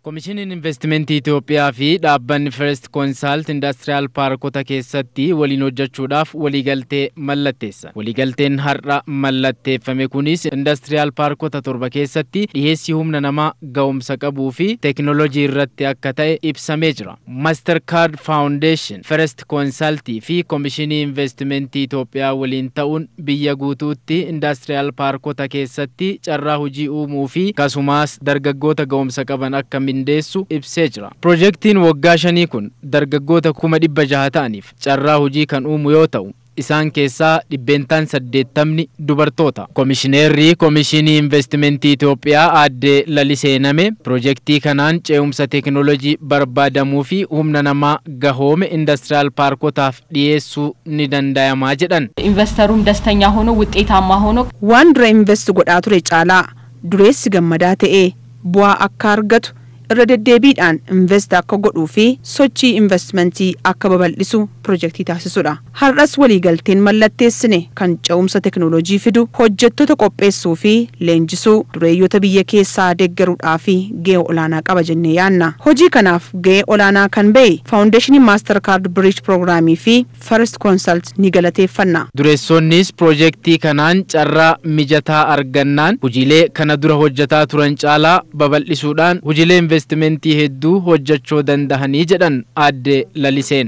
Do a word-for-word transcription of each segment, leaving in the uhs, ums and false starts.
Komishiniin Invastimantii Itiyoophiyaa fi dhaabbanni First Consult Paarkota keessatti waliin hojjachuudhaaf waliigaltee mallatteessan. Waliigalteen har'a mallatteeffame kunis indaastirii paarkota torba keessatti dhiyeessii humna namaa gahoomsa qabuu fi teknooloojiirratti akka ta'e ibsamee jira. Mastercard Foundation, First Consult fi Komishinii Invastimantii Itiyoophiyaa waliin ta'uun biyya guutuutti indaastirii paarkota keessatti carraa hojii uumuu fi akkasumas dargaggoota gahoomsa qaban akka mindeessu ibsee jira. Projektiin waggaa shanii kun dargaggoota kuma dhibba jaha ta'aniif carraa hojii kan uumu yoo ta'u, isaan keessaa dhibbentaan saddeettamni dubartoota. Komishineerri Komishinii Invastimantii Itiyoophiyaa aadde Laliseename projektii kanaan ce'umsa teknooloojii barbaadamuu fi humna namaa gahoome indaastirii paarkotaaf dhiyeessuu ni danda'ama jedhan. Investoruun dastanya ሆኖ ውጤታማ ሆኖ waan dura invest godhaa ture caalaa dureessi gammadaa ta'ee bu'aa akka argatu irra deddeebiidhaan invest akka godhuu fi sochii investmentii akka babal'isu projektii taasisudha. Har'as waliigalteen mallatteessine kan ce'umsa teknooloojii fidu hojjettoota qopheessuu fi leenjisuu dureeyyoota biyya keessaa deeggaruudhaa fi gahee olaanaa qaba jennee yaanna. Hojii kanaaf gahee olaanaa kan ba'e Foundationii Mastercard Bridge Programii fi First Consult ni galateeffanna. Dureessoonnis projektii kanaan carraa mijataa argannaan hojiilee kana dura hojjetaa turan caalaa babal'isuudhaan hojiilee investimentii hedduu hojjechuu danda'anii jedhan aadde Laliseen.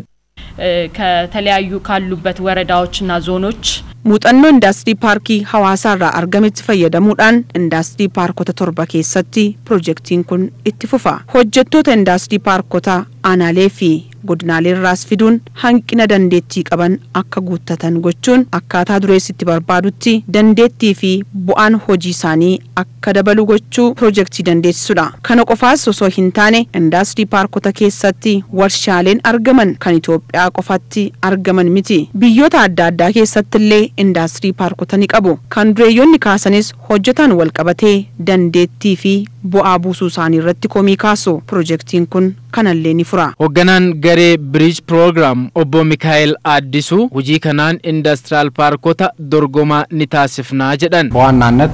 ከተለያዩ ካሉበት ወረዳዎችና ዞኖች muuxannoo indaastirii paarkii hawaasaa irraa argametti fayyadamuudhaan indaastirii paarkota torba keessatti projektiin kun itti fufa. Hojjettoota indaastirii paarkota aanaalee fi godinaalee irraas fiduun hanqina dandeettii qaban akka guuttatan gochuun akkaataa dureessitti barbaadutti dandeettii fi bu'aan hojii isaanii akka dabalu gochuu projektii dandeessisudha. Kana qofaas osoo hin taane indaastirii paarkota keessatti warshaaleen argaman kan Itiyoophiyaa qofatti argaman miti. Biyyoota adda addaa keessatti illee indaastirii paarkota ni qabu. Kan dureeyyoonni kaasanis hojjetaan wal qabatee dandeettii fi bu'aa buusuu isaanii irratti komii kaasu. Projektiin kun kanallee ni fura. Hoogganaan garee Bridge Program obbo Mikael Addisu hojii kanaan indaastirii paarkota dorgomaa ni taasifnaa jedhan. በዋናነት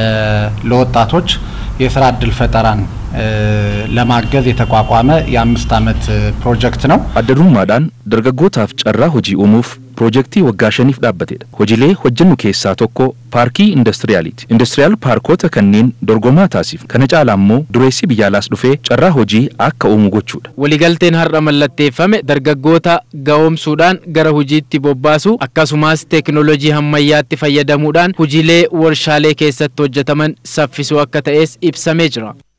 ለወጣቶች የሥራ ዕድል ፈጠራን ለማገዝ የተቋቋመ የአምስት ዓመት ፕሮጀክት ነው። አደሩማዳን ደርገጎታፍ ጨራ ሆጂ ኡሙፍ ፕሮጀክቲ ወጋሸኒፍ ዳበቴ ሆጂሌ ሆጀኑ ኬሳ ቶኮ ፓርኪ ኢንዱስትሪያሊቲ ኢንዱስትሪያል ፓርኮተ ከኒን ዶርጎማ ታሲፍ ከነጫላሞ ዱሬሲ ቢያላስ ዱፌ ጨራ ሆጂ አከ ኡሙ ጎቹዳ ወሊገልቴን ሀራ መለቴፈመ ደርገጎታ ጋውም ሱዳን ገረ ሆጂቲ ቦባሱ አካሱማስ ቴክኖሎጂ ሀማያቲ ፈየደሙዳን ሆጂሌ ወርሻሌ ኬሰት ሆጀተመን ሰፊሱ አከተኤስ ኢብሰሜ ጅራ